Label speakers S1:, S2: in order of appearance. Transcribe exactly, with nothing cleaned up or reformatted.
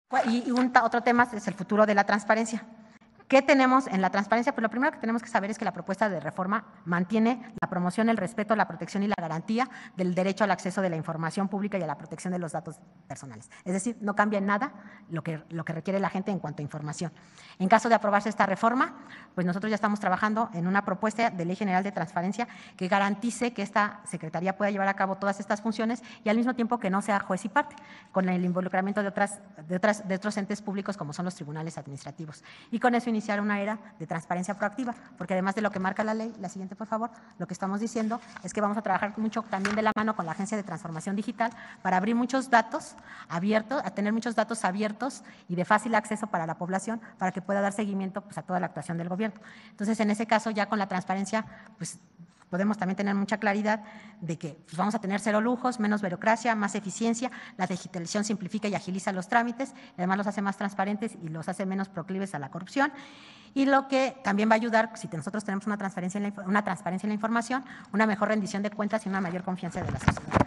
S1: Y, y un, otro tema es el futuro de la transparencia. ¿Qué tenemos en la transparencia? Pues lo primero que tenemos que saber es que la propuesta de reforma mantiene la promoción, el respeto, la protección y la garantía del derecho al acceso de la información pública y a la protección de los datos personales. Es decir, no cambia en nada lo que, lo que requiere la gente en cuanto a información. En caso de aprobarse esta reforma, pues nosotros ya estamos trabajando en una propuesta de ley general de transparencia que garantice que esta Secretaría pueda llevar a cabo todas estas funciones y al mismo tiempo que no sea juez y parte, con el involucramiento de, otras, de, otras, de otros entes públicos como son los tribunales administrativos. Y con eso iniciar una era de transparencia proactiva, porque además de lo que marca la ley, la siguiente por favor, lo que estamos diciendo es que vamos a trabajar mucho también de la mano con la Agencia de Transformación Digital para abrir muchos datos abiertos, a tener muchos datos abiertos y de fácil acceso para la población, para que pueda dar seguimiento pues, a toda la actuación del gobierno. Entonces, en ese caso, ya con la transparencia, pues podemos también tener mucha claridad de que pues, vamos a tener cero lujos, menos burocracia, más eficiencia, la digitalización simplifica y agiliza los trámites, además los hace más transparentes y los hace menos proclives a la corrupción. Y lo que también va a ayudar, si nosotros tenemos una transparencia en la, una transparencia en la información, una mejor rendición de cuentas y una mayor confianza de la sociedad.